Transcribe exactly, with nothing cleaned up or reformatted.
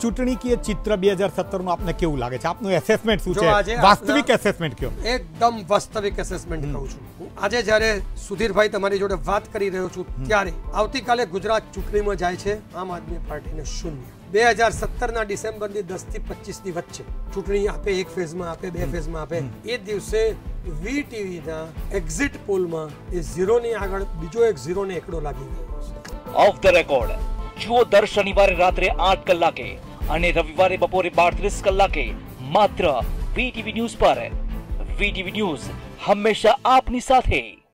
ચૂંટણીકીય ચિત્ર બે હજાર સત્તર નું આપને કેવું લાગે છે? આપનું એસેસમેન્ટ શું છે? વાસ્તવિક એસેસમેન્ટ કયો? એકદમ વાસ્તવિક એસેસમેન્ટ કહું છું હું. આજે જ્યારે સુધીરભાઈ તમારી જોડે વાત કરી રહ્યો છું ત્યારે આવતીકાલે ગુજરાત ચૂંટણીમાં જાય છે આમ આદમી પાર્ટીને શૂન્ય. બે હજાર સત્તર ના ડિસેમ્બરની દસ થી પચીસ ની વચ્ચે ચૂંટણી આપે, એક ફેઝમાં આપે, બે ફેઝમાં આપે, એ દિવસે વી ટીવીના એક્ઝિટ પોલમાં એ ઝીરો ની આગળ બીજો એક ઝીરો ને એકડો લાગી ગયો છે. ઓફ ધ રેકોર્ડ જુઓ દર શનિવારે રાત્રે આઠ કલાકે અને રવિવારે બપોરે બાર ત્રીસ કલાકે માત્ર વીટીવી ન્યૂઝ પર. વીટીવી ન્યૂઝ હંમેશા આપની સાથે.